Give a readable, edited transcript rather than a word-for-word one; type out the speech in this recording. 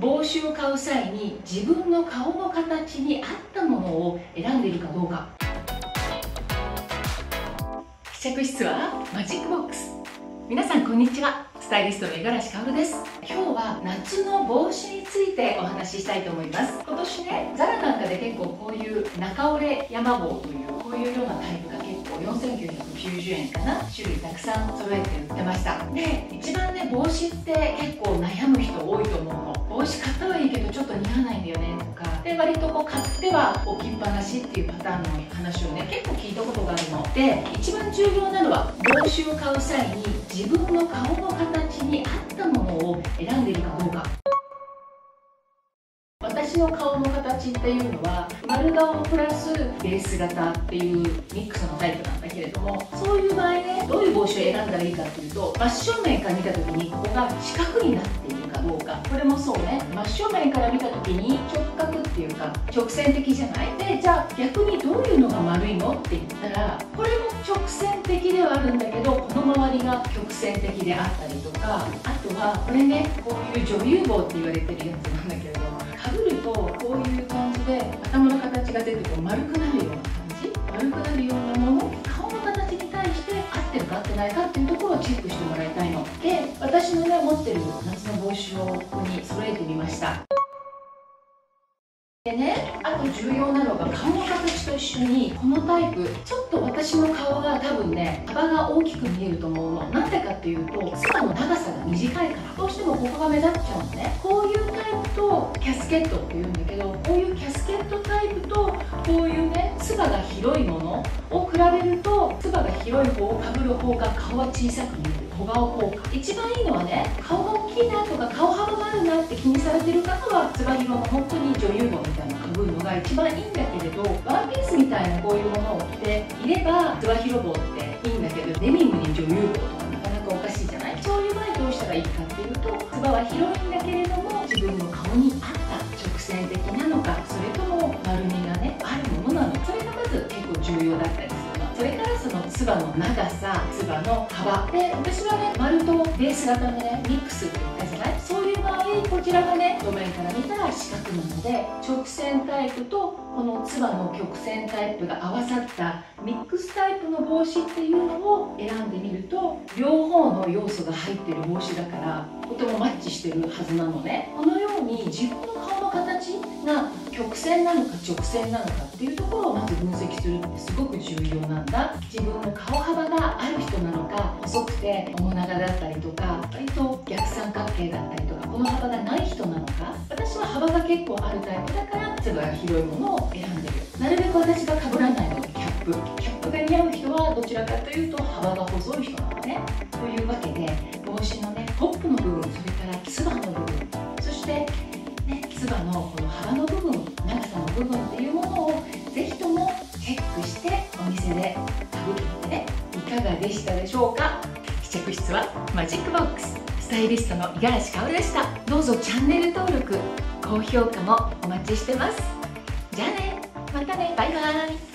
帽子を買う際に自分の顔の形に合ったものを選んでいるかどうか。試着室はマジックボックス。皆さんこんにちは、スタイリストの五十嵐薫です。今日は夏の帽子についてお話ししたいと思います。今年ね、ザラなんかで結構こういう中折れ山帽というこういうようなタイプが結構4990円かな、種類たくさん揃えて売ってました。で、一番ね、帽子って結構悩む人多いと思うの。帽子買ったはいいけどちょっと似合わないんだよねとかで、割とこう買っては置きっぱなしっていうパターンの話をね、結構聞いたことがあるので、一番重要なのは帽子を買う際に自分の顔の形に合ったものを選んでいるかどうか。私の顔の形っていうのは丸顔プラスベース型っていうミックスのタイプなんだけれども、そういう場合ね、どういう帽子を選んだらいいかっていうと、真正面から見た時にここが四角になっているかどうか。これもそうね、真正面から見た時に直角っていうか直線的じゃないで、じゃあ逆にどういうのが丸いのって言ったら、これも直線的ではあるんだけど、この周りが曲線的であったりとか、あとはこれね、こういう女優帽って言われてるやつなんだけれど、かぶるとこういう感じで頭の形が出てこう丸くなるような感じ、丸くなるようなもの、顔の形に対して合ってるか合ってないかっていうところをチェックしてもらいたいので、私のね持ってる夏の帽子をここに揃えてみました。でね、あと重要なのが顔の形と一緒にこのタイプ、ちょっと私の顔が多分ね幅が大きく見えると思うの。なんでかっていうと、つばの長さが短いから、どうしてもここが目立っちゃうのね。こういうタイプとキャスケットっていうんだけど、こういうキャスケットタイプとこういうねつばが広いものを比べると、つばが広い方をかぶる方が顔は小さく見える。小顔効果。一番いいのはね、顔が大きいなとか顔幅があるなって気にされてる方はつば広の本当に女優帽みたいなのをかぶるのが一番いいんだけれど、ワンピースみたいなこういうものを着ていればつば広帽っていいんだけど、デニムに女優帽とかなかなかおかしいじゃない。そういう場合どうしたらいいかっていうと、つばは広いんだけれども自分の顔に合った直線的なのか、それとも丸みがねあるものなのか、それがまず結構重要だったりするの。それからそのつばの長さ、つばの幅で、私はね丸とベース型のねミックスって言ったじゃない。そういう場合こちらがね正面から見たら四角なので、直線タイプとこのつばの曲線タイプが合わさったミックスタイプの帽子っていうのを選んでみると、両方の要素が入ってる帽子だからとてもマッチしてるはずなのね。このように自分の顔の形が曲線なのか直線なのかっていうところをまず分析するってすごく重要なんだ。自分の顔幅がある人なのか、細くて面長だったりとか割と逆三角形だったりとか、この幅がない人なのか。私は幅が結構あるタイプだからつばが広いものを選んでる。なるべく私が被らないのでキャップが似合う人はどちらかというと幅が細い人なのね。というわけで帽子のねトップの部分、それからつばの部分、そしてねつばのこの幅の部分、長さの部分っていうものをぜひともチェックしてお店でかぶってみてね、いかがでしたでしょうか。試着室はマジックボックス、スタイリストの五十嵐薫でした。どうぞチャンネル登録、高評価もお待ちしてます。じゃあね、またね、バイバーイ。